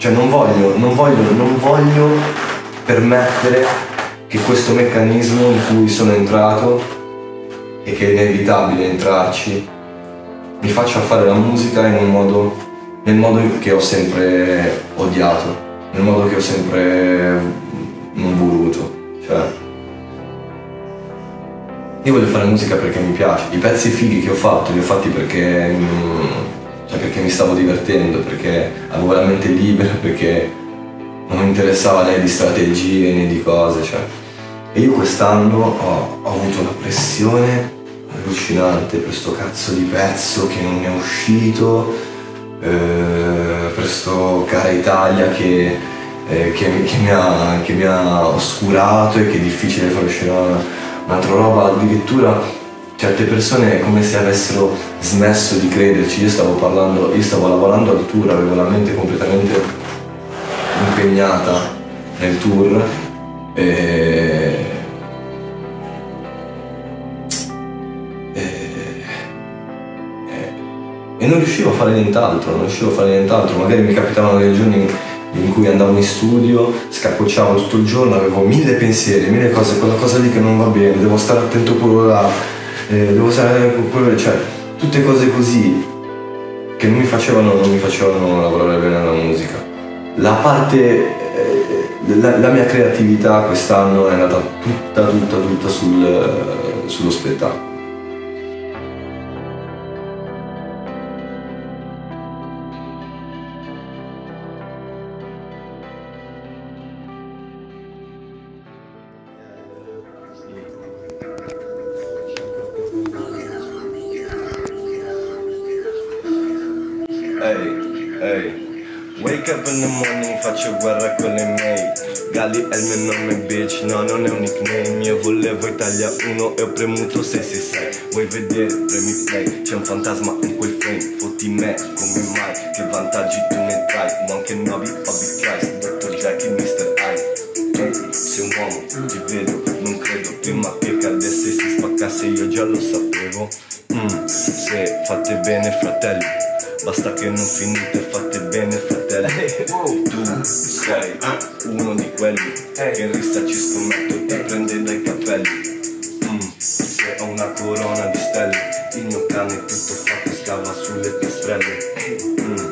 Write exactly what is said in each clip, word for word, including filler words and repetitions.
Cioè non voglio, non voglio, non voglio permettere che questo meccanismo in cui sono entrato e che è inevitabile entrarci mi faccia fare la musica in un modo, nel modo che ho sempre odiato, nel modo che ho sempre non voluto. Cioè, io voglio fare musica perché mi piace. I pezzi fighi che ho fatto li ho fatti perché, cioè perché mi stavo divertendo, perché avevo la mente libera, perché non mi interessava né di strategie né di cose. Cioè. E io quest'anno ho, ho avuto una pressione allucinante per sto cazzo di pezzo che non è uscito, eh, per sto Cara Italia che, eh, che, che, mi ha, che mi ha oscurato e che è difficile far uscire una, un'altra roba. Addirittura certe persone è come se avessero smesso di crederci. Io stavo parlando, io stavo lavorando al tour, avevo la mente completamente impegnata nel tour e E non riuscivo a fare nient'altro, non riuscivo a fare nient'altro. Magari mi capitavano dei giorni in cui andavo in studio, scapocciavo tutto il giorno, avevo mille pensieri, mille cose, quella cosa lì che non va bene, devo stare attento a quello là, eh, devo stare con quello, cioè tutte cose così che non mi facevano, non mi facevano lavorare bene alla musica. La parte, eh, la, la mia creatività quest'anno è andata tutta, tutta, tutta sul, sullo spettacolo. Ehi, ehi, wake up in the morning, faccio guerra con le mail. Gali è il mio nome bitch, no non è un nickname. Io volevo Italia uno e ho premuto sei sei sei. Vuoi vedere, premi play, c'è un fantasma in quel frame. Fotti me, come mai, che vantaggi tu ne trai. Monkey Nobby, Bobby Christ, dottor Jackie, mister I. Hey, sei un uomo, ti vedo, non credo. Prima che cadesse si spaccasse io già lo sapevo. mm, Se fate bene fratelli, basta che non finite, fate bene fratelli. Tu sei uno di quelli che in rissa ci scommetto, ti prende dai capelli. mm. Se ho una corona di stelle, il mio cane tutto fatto scava sulle piastrelle. mm.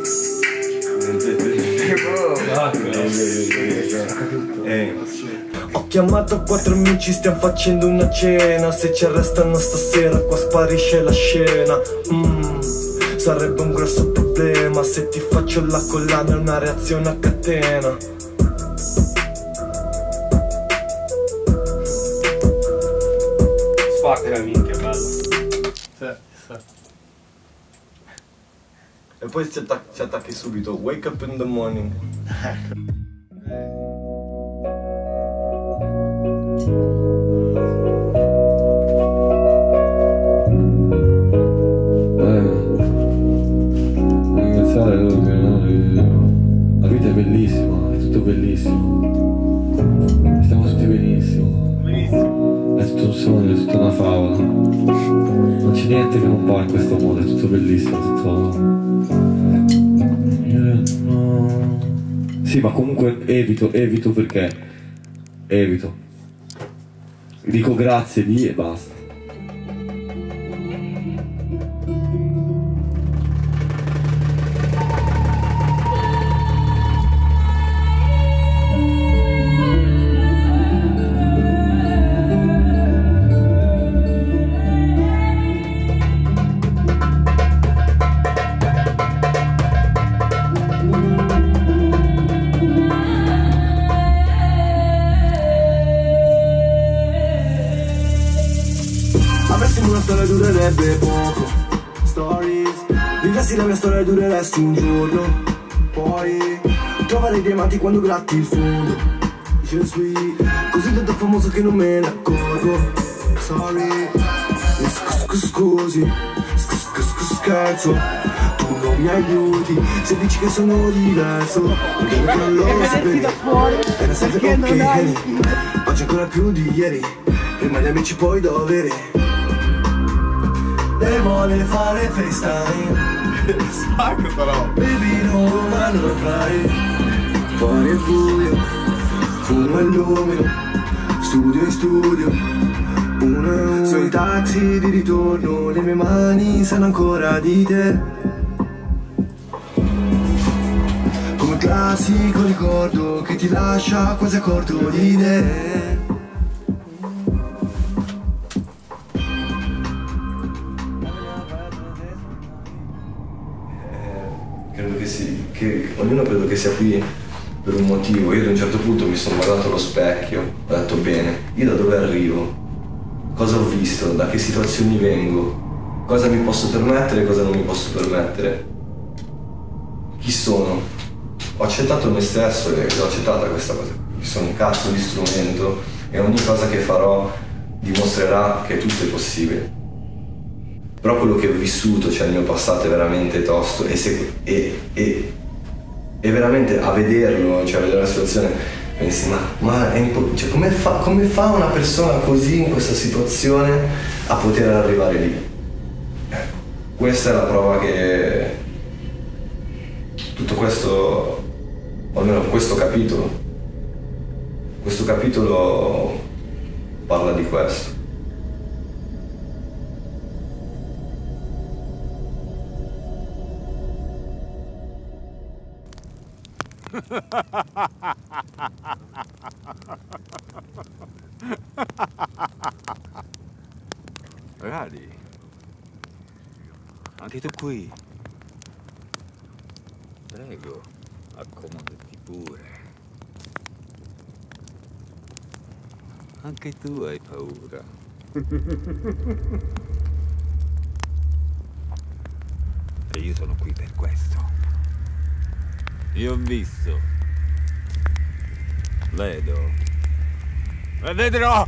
Ho chiamato quattro amici, stiamo facendo una cena. Se ci arrestano stasera qua sparisce la scena. mm. Sarebbe un grosso problema se ti faccio la collana, è una reazione a catena. Spacca minchia, bello. Sì, sì. E poi ci, attac ci attacchi subito, wake up in the morning. La vita è bellissima, è tutto bellissimo. Stiamo tutti benissimo. Benissimo. È tutto un sogno, è tutta una favola. Non c'è niente che non va in questo mondo, è tutto bellissimo, è tutto... Sì, ma comunque evito, evito perché? Evito. Dico grazie lì e basta. Una storia durerebbe poco, stories. Vivessi la mia storia dureresti un giorno. Poi trovare diamanti quando gratti il fondo. Je suis così tanto famoso che non me ne accorgo. Sorry, scusi, scherzo. Tu non mi aiuti se dici che sono diverso. Perché non lo sapevi, era sempre ok. Oggi ancora più di ieri, prima gli amici poi doveri. Lei vuole fare FaceTime. Spacco però. Baby no, ma non fai. fuori è buio, fumo e illumino, studio in studio, uno e uno. Sui taxi di ritorno, le mie mani sanno ancora di te, come classico ricordo che ti lascia quasi a corto di idee. Credo che sì, che ognuno credo che sia qui per un motivo. Io ad un certo punto mi sono guardato allo specchio, ho detto bene, io da dove arrivo? Cosa ho visto? Da che situazioni vengo? Cosa mi posso permettere e cosa non mi posso permettere? Chi sono? Ho accettato me stesso e l'ho accettata questa cosa. Sono un cazzo di strumento e ogni cosa che farò dimostrerà che tutto è possibile. Però quello che ho vissuto, cioè il mio passato, è veramente tosto e, se, e, e, e veramente a vederlo, cioè a vedere la situazione, pensi ma, ma è impo- cioè, come, fa, come fa una persona così in questa situazione a poter arrivare lì? Ecco, questa è la prova che tutto questo, o almeno questo capitolo, questo capitolo parla di questo. Radi, anche tu qui. Prego, accomodati pure. Anche tu hai paura. E io sono qui per questo. Io ho visto, vedo e vedrò.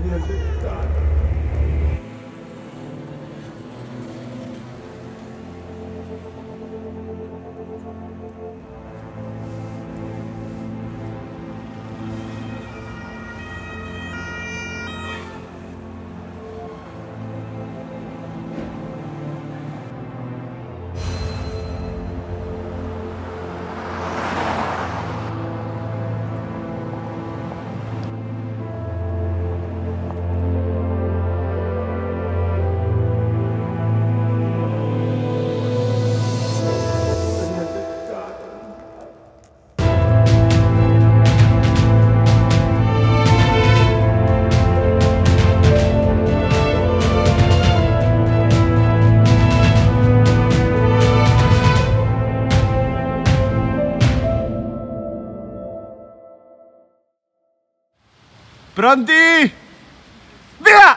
Pronti? Via!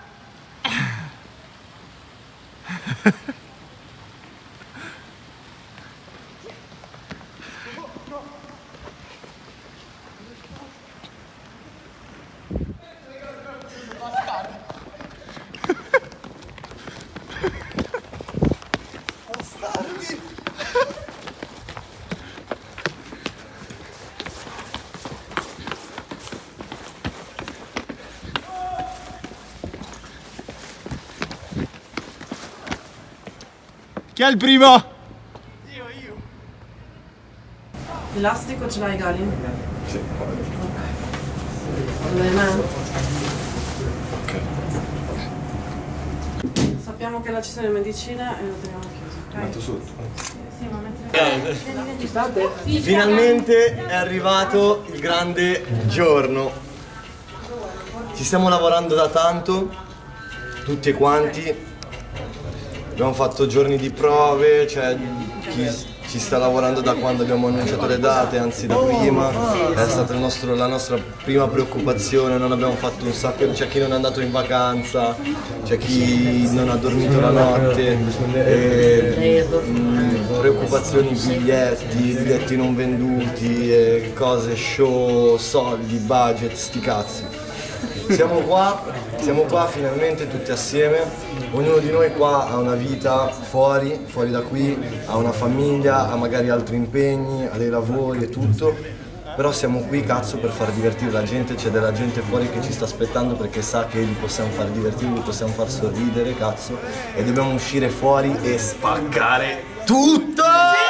Chi è il primo? Io, io. L'elastico ce l'hai, Gali? Sì, Ok. Dove me? Ok. Sappiamo che là ci sono le medicine e lo teniamo chiuso, ok? metto sotto. Sì, ma metti... Ci state? Finalmente è arrivato il grande giorno. Ci stiamo lavorando da tanto, tutti quanti. Abbiamo fatto giorni di prove, cioè chi ci sta lavorando da quando abbiamo annunciato le date, anzi da prima. È stata il nostro, la nostra prima preoccupazione, non abbiamo fatto un sacco, c'è chi non è andato in vacanza, c'è chi non ha dormito la notte, e, mh, preoccupazioni, biglietti, biglietti non venduti, e cose, show, soldi, budget, sti cazzi. Siamo qua, siamo qua finalmente tutti assieme. Ognuno di noi qua ha una vita fuori, fuori da qui, ha una famiglia, ha magari altri impegni, ha dei lavori e tutto. Però siamo qui, cazzo, per far divertire la gente, c'è della gente fuori che ci sta aspettando perché sa che li possiamo far divertire, li possiamo far sorridere, cazzo. E dobbiamo uscire fuori e spaccare tutto!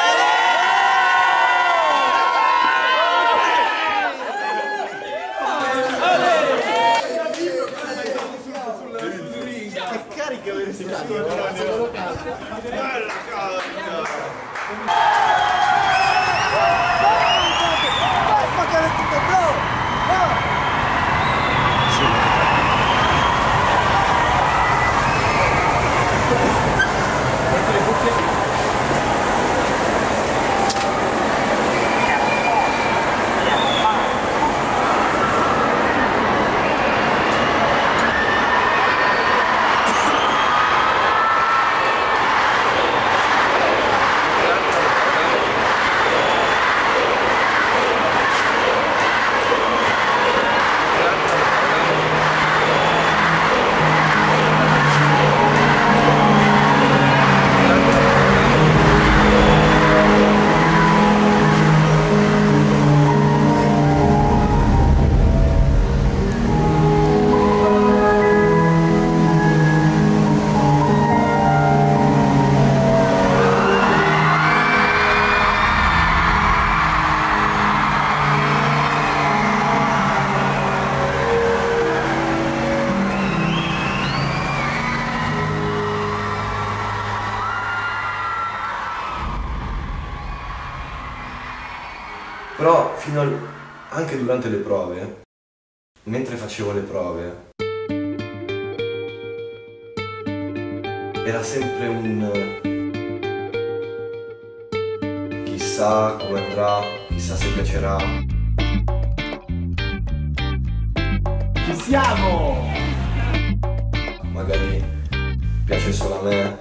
Però fino al... anche durante le prove, mentre facevo le prove, era sempre un... chissà come andrà, chissà se piacerà. Ci siamo! Magari piace solo a me.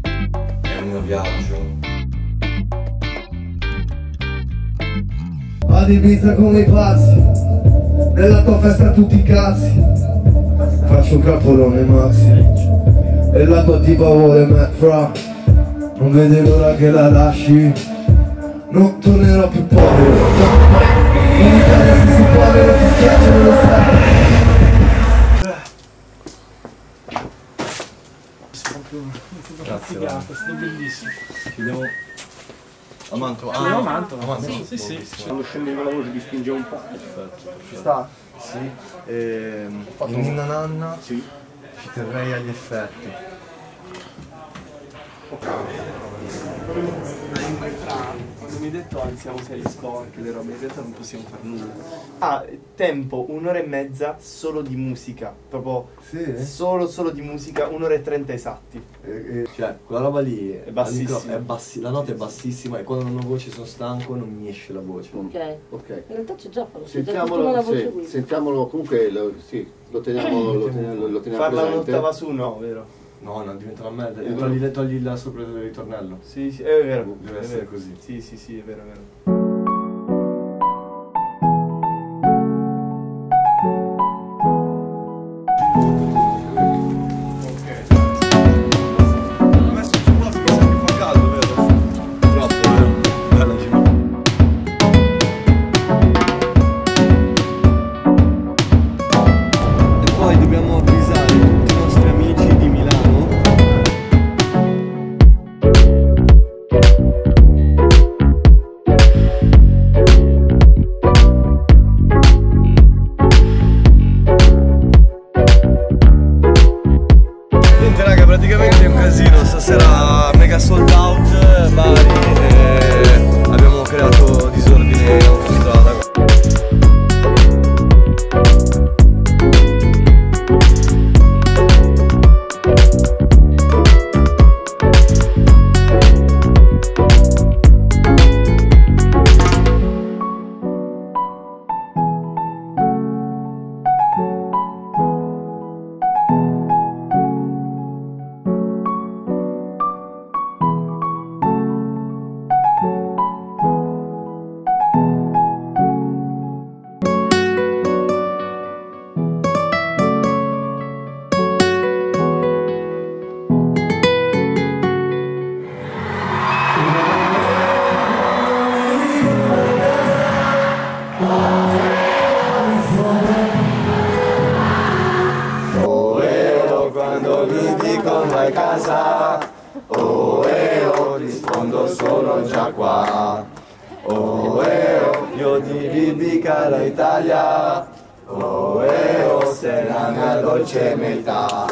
È un mio viaggio. ad Ibiza come i pazzi, nella tua festa tutti i cazzi. Faccio un capolone maxi e la tua tipa vuole me fra. Non vede l'ora che la lasci, non tornerò più povero. In Italia se sei povero ti schiaccia nello stato. Grazie, è stato bellissimo. ci devo... A Mantova? Ah, a Mantova? A Mantova? Sì, sì, sì. Quando scendeva la voce ti spinge un po'. Perfetto. Ci sta? Sì. Ehm, in Ninna Nanna Sì. ci terrei agli effetti. Quando mi hai detto alziamo sei score, che le robe, in realtà non possiamo fare nulla. Ah, tempo, un'ora e mezza solo di musica, proprio Sì? solo solo di musica, un'ora e trenta esatti. Cioè, quella roba lì è, bassissima. al micro- è bassi- la nota è bassissima e quando non ho voce sono stanco non mi esce la voce. Ok. Ok. In realtà c'è già quello, c'è già tutta Sentiamolo, la voce sì, qui. sentiamolo comunque, lo, sì, lo teniamo, lo teniamo, lo teniamo Farla presente. un'ottava su no, vero? No, no, diventa una merda. Eh, Togli, le- togli la sorpresa del ritornello. Sì, sì, è vero. Deve è essere vero. così. Sì, sì, sì, è vero, è vero. Praticamente è un casino, stasera mega sold out, Bari, e abbiamo creato disordine in autostrada. Quando mi dicono vai a casa, oh eh oh, rispondo sono già qua. Oh eh oh, io ti vivi cara Italia, oh eh oh, sei la mia dolce metà.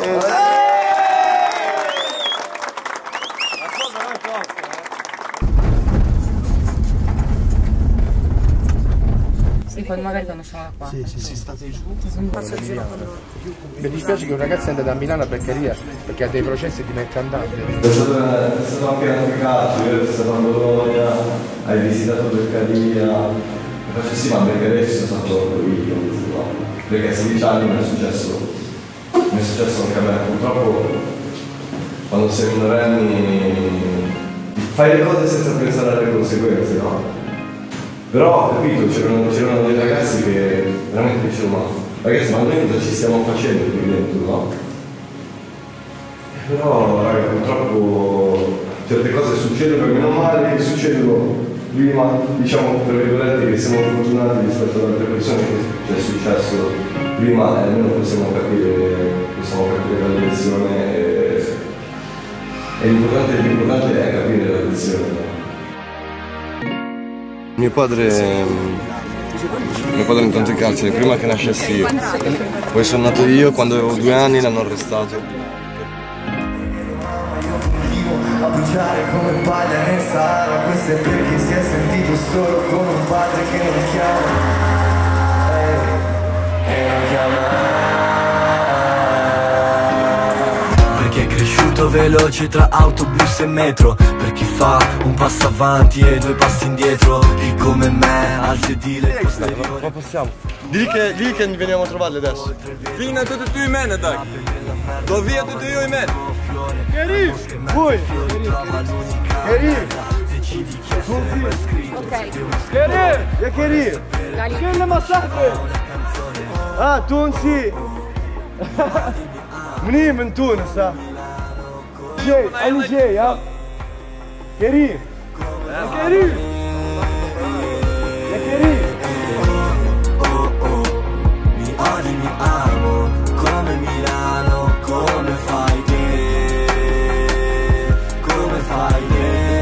Sì, poi magari quando siamo qua. Sì, sì, sì, state giù. Non faccio il giro con loro. Mi dispiace che un ragazzo è andato a Milano a Beccaria perché ha dei processi di mercandante. È stato, è stato anche navigato, io sono stato a Bologna, hai visitato Beccaria. Faccio sì, ma Beccaria ci sono stato io, no? Perché a sedici anni mi è successo, mi è successo anche a me. Purtroppo quando sei minorenni fai le cose senza pensare alle conseguenze, no? Però, capito, c'erano, c'erano dei ragazzi che veramente dicevano, ma ragazzi, ma noi cosa ci stiamo facendo qui dentro, no? Però, raga, purtroppo certe cose succedono, perché meno male che succedono prima, diciamo, tra virgolette, che siamo fortunati rispetto ad altre persone che ci è successo prima e almeno possiamo capire, possiamo capire la lezione e, e l'importante, l'importante è capire la lezione. Mio padre, mio padre intanto in carcere, prima che nascessi io, poi sono nato io, quando avevo due anni l'hanno arrestato. A bruciare come paglia nel Sahara, questo è perché si è sentito solo con un padre che non chiama, che non chiama. Perché è cresciuto veloce tra autobus e metro, per chi fa un passo avanti e due passi indietro, chi come me al sedile posteriore. Ma possiamo? Digli che, digli che veniamo a trovarli adesso. Fino a tutti tu in meno, dai. Do via tutti io in meno. Che arrivi! Voi! Che arrivi! Ok. Kerim! Ya Kerim! Kerim مصاحبي! اه تونسي منين من تونس ها؟ جاي انا جاي ها؟ كريم يا كريم يا كريم Mi odi, mi amo, come Milano, come fai te, come fai te.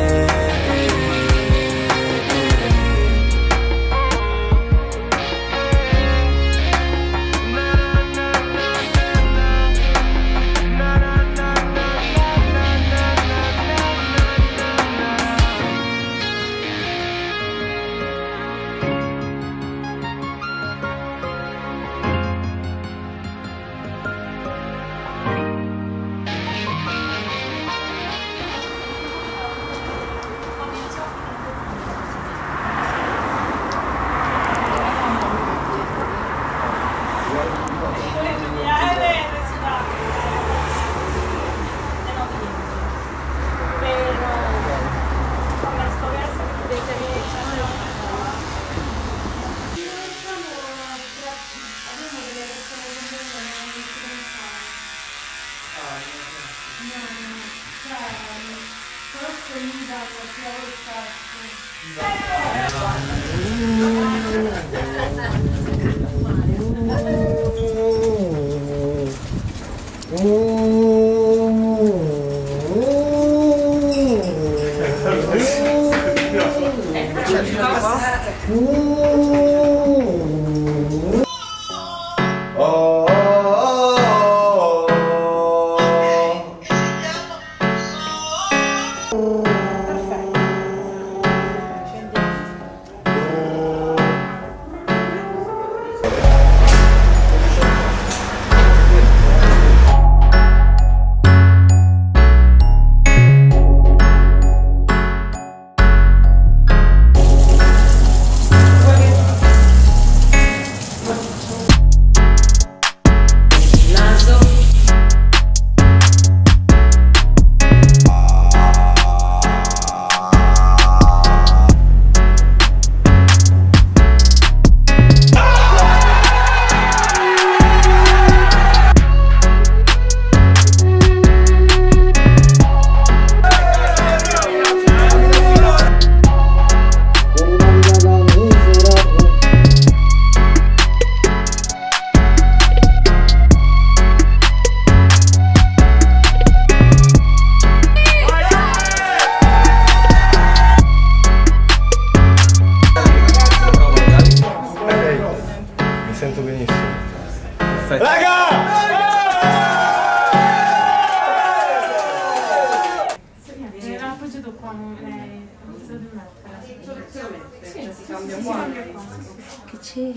Che c'è?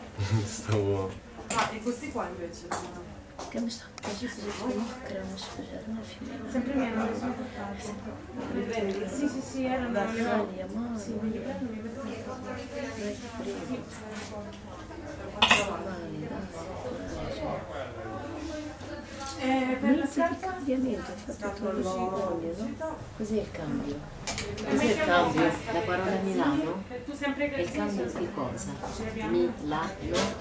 Stavo... Ah, e questi qua invece? Che mi sta facendo di creano sposare una figlia. Sempre mia, non li sono portati. Li prendi? Sì, sì, sì, erano da Italia, ma... Sì, me li prendo, mi vedo. Eh, per la scarpa? Il cambiamento, ho fatto tutto l'olio, no? Cos'è il cambio? Cos'è il cambio? La parola Milano? È il cambio di cosa? Milano?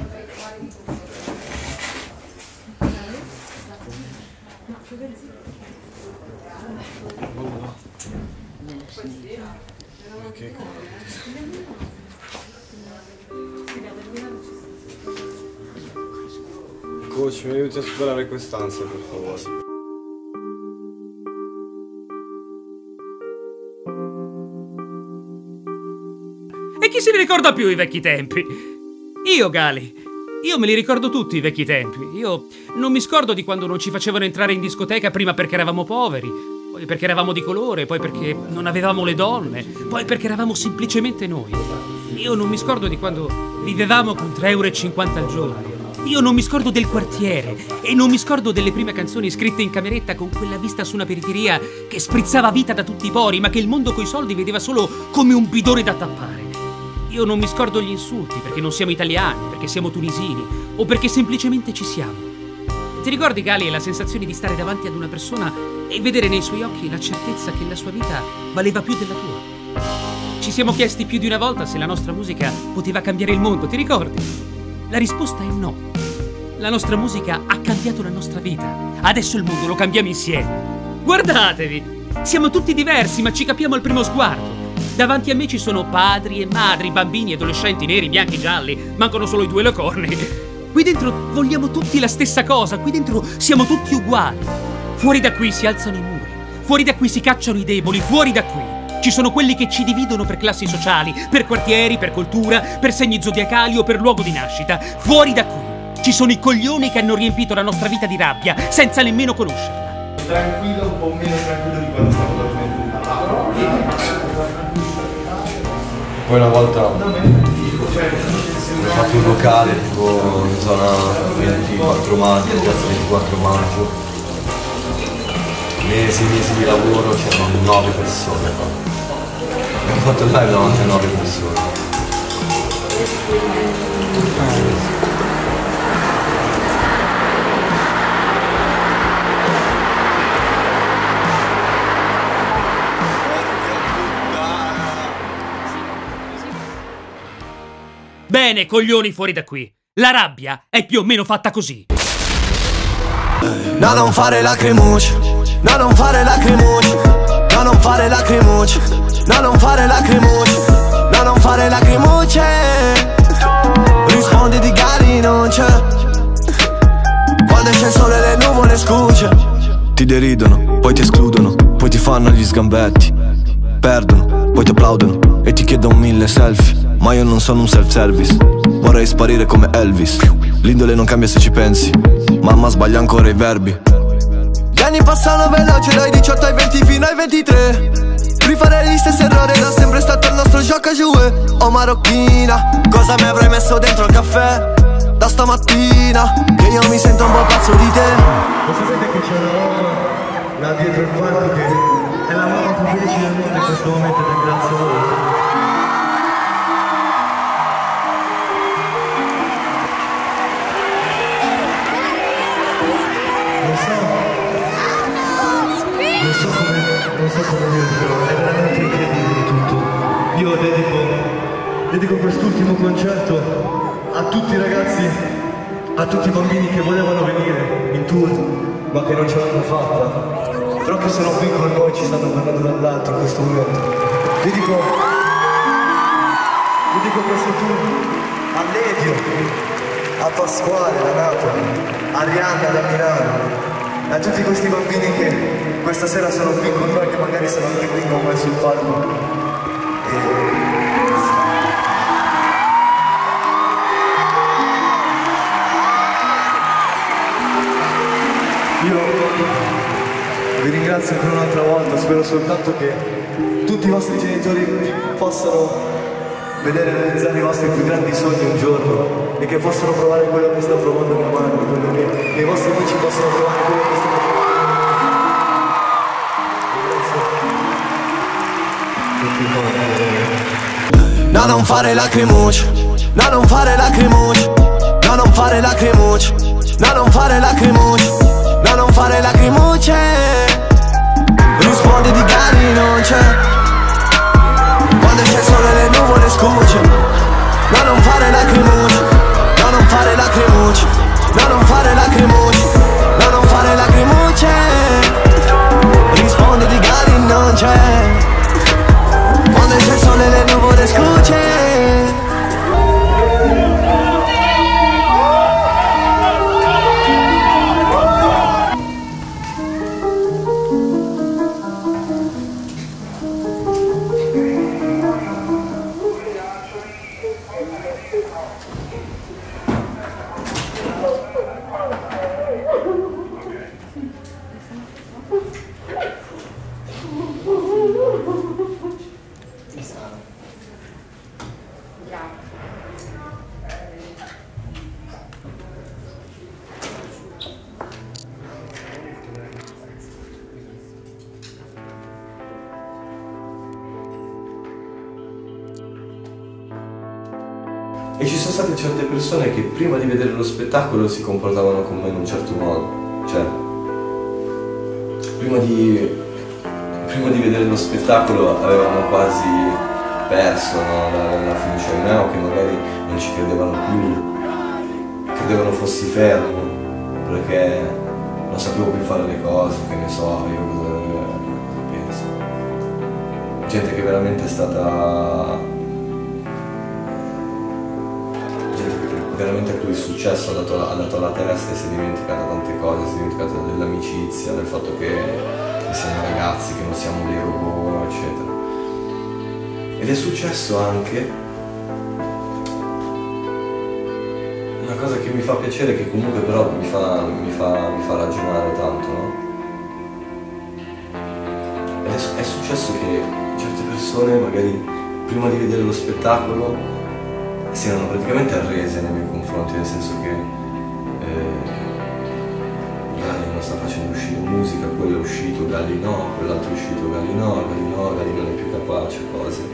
Nella sinistra. Ok, coach, mi aiuti a superare quest'ansia, per favore. E chi se li ricorda più i vecchi tempi? Io, Gali. Io me li ricordo tutti i vecchi tempi. Io non mi scordo di quando non ci facevano entrare in discoteca prima perché eravamo poveri, poi perché eravamo di colore, poi perché non avevamo le donne, poi perché eravamo semplicemente noi. Io non mi scordo di quando vivevamo con tre euro e cinquanta al giorno. Io non mi scordo del quartiere e non mi scordo delle prime canzoni scritte in cameretta con quella vista su una periferia che sprizzava vita da tutti i pori, ma che il mondo coi soldi vedeva solo come un bidone da tappare. Io non mi scordo gli insulti perché non siamo italiani, perché siamo tunisini o perché semplicemente ci siamo. Ti ricordi, Gali, la sensazione di stare davanti ad una persona e vedere nei suoi occhi la certezza che la sua vita valeva più della tua? ci siamo chiesti più di una volta se la nostra musica poteva cambiare il mondo, ti ricordi? La risposta è no. La nostra musica ha cambiato la nostra vita. Adesso il mondo lo cambiamo insieme. Guardatevi! Siamo tutti diversi, ma ci capiamo al primo sguardo. Davanti a me ci sono padri e madri, bambini, adolescenti, neri, bianchi, gialli. Mancano solo i due leocorni. Qui dentro vogliamo tutti la stessa cosa. Qui dentro siamo tutti uguali. Fuori da qui si alzano i muri. Fuori da qui si cacciano i deboli. Fuori da qui ci sono quelli che ci dividono per classi sociali, per quartieri, per cultura, per segni zodiacali o per luogo di nascita. Fuori da qui ci sono i coglioni che hanno riempito la nostra vita di rabbia senza nemmeno conoscerla. Tranquillo, un po' meno tranquillo di quando stavo dormendo. Poi una volta ho fatto un locale tipo in zona ventiquattro maggio, piazza ventiquattro maggio. Mesi e mesi di lavoro, c'erano nove persone qua. Abbiamo fatto il live davanti a nove persone. Bene, coglioni, fuori da qui. La rabbia è più o meno fatta così. No, non fare lacrimucce. No, non fare lacrimucce. No, non fare lacrimucce. No, non fare lacrimucce. No, non fare lacrimucce. Rispondi di Gali non c'è. Quando c'è il sole e le nuvole scuce. Ti deridono, poi ti escludono, poi ti fanno gli sgambetti. Perdono, poi ti applaudono e ti chiedono mille selfie. Ma io non sono un self-service. Vorrei sparire come Elvis. L'indole non cambia se ci pensi. Mamma sbaglia ancora i verbi. Gli anni passano veloci dai diciotto ai venti fino ai ventitré. Rifare gli stessi errori era sempre stato il nostro gioco a jouer. Oh marocchina, cosa mi avrai messo dentro al caffè? Da stamattina, che io mi sento un po' pazzo di te. Lo sapete che c'è una roba là dietro il palco che è la mamma più felice del mondo in questo momento, ed è grazie a voi. Non so come, non so come dirvelo, è veramente incredibile tutto. Io dedico, dedico quest'ultimo concerto a tutti i ragazzi, a tutti i bambini che volevano venire in tour, ma che non ce l'hanno fatta, però che sono qui con noi, ci stanno parlando dall'alto in questo momento. Dedico, dedico questo tour a Ledio, a Pasquale da Napoli, a Arianna da Milano, a tutti questi bambini che questa sera sono qui con noi, che magari sono anche qui con me sul palco. E... io vi ringrazio ancora un'altra volta, spero soltanto che tutti i vostri genitori possano vedere realizzare i vostri più grandi sogni un giorno e che possano provare quello che sta provando mia madre, quello che, che i vostri amici possano provare quello che sta provando. No, non fare lacrimucce. No, non fare lacrimucce. No, non fare lacrimucce. No, non fare lacrimucce. No, non fare lacrimucce. Rispondi di Gali non c'è. Quando c'è il sole e le nuvole scuce. No, non fare lacrimucce. No, non fare lacrimucce. No, non fare lacrimucce. No, non fare lacrimucce. Rispondi di Gali non c'è. Quando c'è il sole e le nuvole scuce. E ci sono state certe persone che prima di vedere lo spettacolo si comportavano con me in un certo modo. Cioè, prima di, prima di vedere lo spettacolo avevamo quasi perso, no? la, la fiducia in me, o che magari non ci credevano più, credevano fossi fermo, perché non sapevo più fare le cose, che ne so, io cosa penso. Gente che veramente è stata... gente che veramente a cui il successo ha dato, ha dato alla testa e si è dimenticata tante cose, si è dimenticata dell'amicizia, del fatto che, che siamo ragazzi, che non siamo dei robot, eccetera. Ed è successo anche una cosa che mi fa piacere, che comunque però mi fa, mi fa, mi fa ragionare tanto, no? Ed è, è successo che certe persone magari prima di vedere lo spettacolo si erano praticamente arrese nei miei confronti, nel senso che eh, Gali non sta facendo uscire musica, quello è uscito, Gali no, quell'altro è uscito, Gali no, Gali no, Gali non è più capace, cose.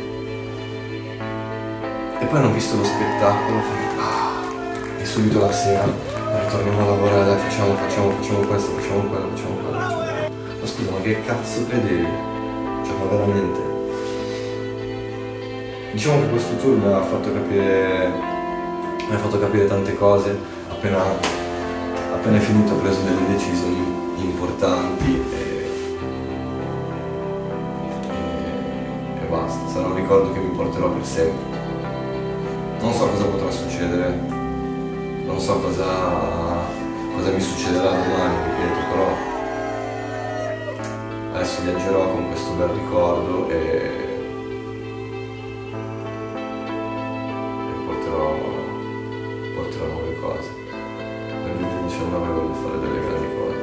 E poi hanno visto lo spettacolo e subito la sera torniamo a lavorare, dai, facciamo, facciamo, facciamo questo, facciamo quello, facciamo quello, facciamo quello. Ma scusa, ma che cazzo credevi? Cioè, ma veramente? Diciamo che questo tour mi ha fatto capire, mi ha fatto capire tante cose. Appena, appena è finito ho preso delle decisioni importanti e, e, e basta. Sarà un ricordo che mi porterò per sempre. Non so cosa potrà succedere, non so cosa, cosa mi succederà domani, ripeto, però adesso viaggerò con questo bel ricordo e, e porterò, porterò nuove cose. Nel duemiladiciannove voglio fare delle grandi cose.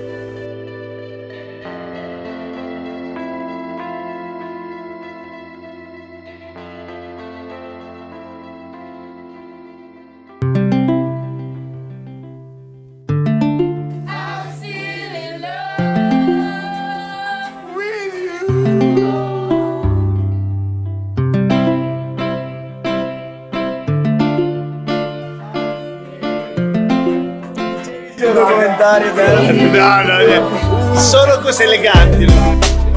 Documentario bello. No, no, solo cose eleganti.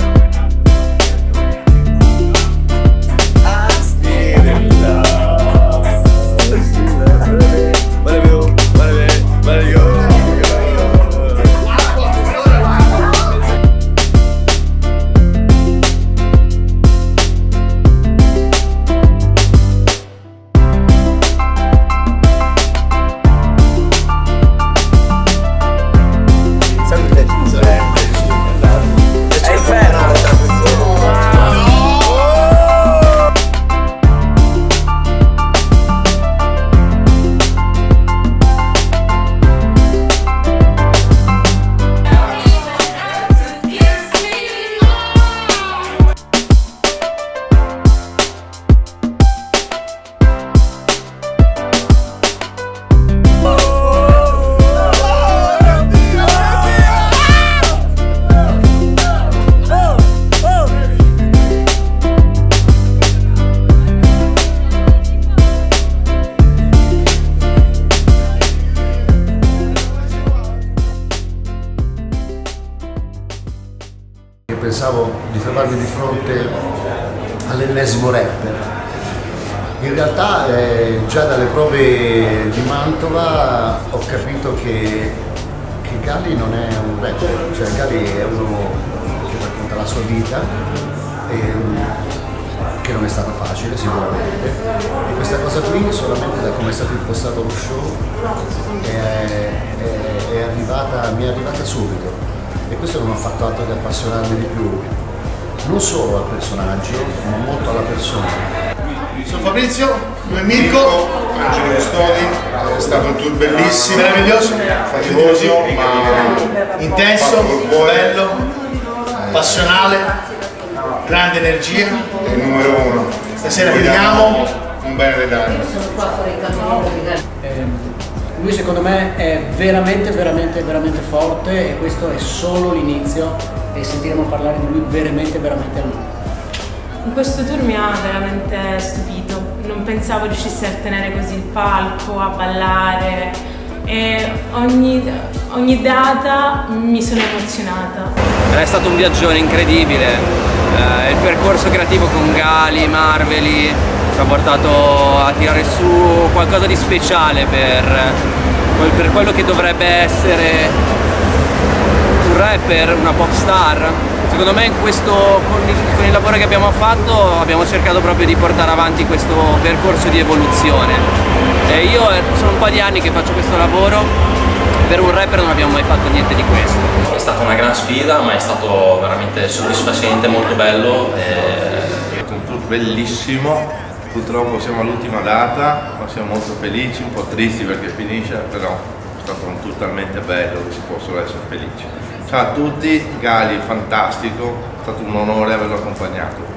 Pensavo di trovarmi di fronte all'ennesimo rapper. In realtà eh, già dalle prove di Mantova ho capito che, che Gali non è un rapper, cioè Gali è uno che racconta la sua vita, e, che non è stata facile sicuramente, e questa cosa qui solamente da come è stato impostato lo show è, è, è arrivata, mi è arrivata subito. E questo non ha fatto altro che appassionarmi di più, non solo al personaggio, ma molto alla persona. Sono Fabrizio, lui è Mirko, Angelo Custodi, è stato un tour bellissimo, meraviglioso, faticoso, ma intenso, bello, passionale, grande energia. È il numero uno. Stasera chiediamo un bene dell'anima. Lui secondo me è veramente, veramente, veramente forte, e questo è solo l'inizio, e sentiremo parlare di lui veramente, veramente a lungo. In questo tour mi ha veramente stupito, non pensavo riuscisse a tenere così il palco, a ballare, e ogni, ogni data mi sono emozionata. È stato un viaggione incredibile. Eh, il percorso creativo con Gali, Marveli ci ha portato a tirare su qualcosa di speciale per, per quello che dovrebbe essere un rapper, una pop star. Secondo me questo, con, il, con il lavoro che abbiamo fatto abbiamo cercato proprio di portare avanti questo percorso di evoluzione. E io sono un po' di anni che faccio questo lavoro, per un rapper non abbiamo mai fatto niente di questo. È stata una gran sfida, ma è stato veramente soddisfacente, molto bello. E... È un tour bellissimo, purtroppo siamo all'ultima data, ma siamo molto felici, un po' tristi perché finisce, però è stato un tour talmente bello che si può solo essere felici. Ciao a tutti, Gali fantastico, è stato un onore averlo accompagnato.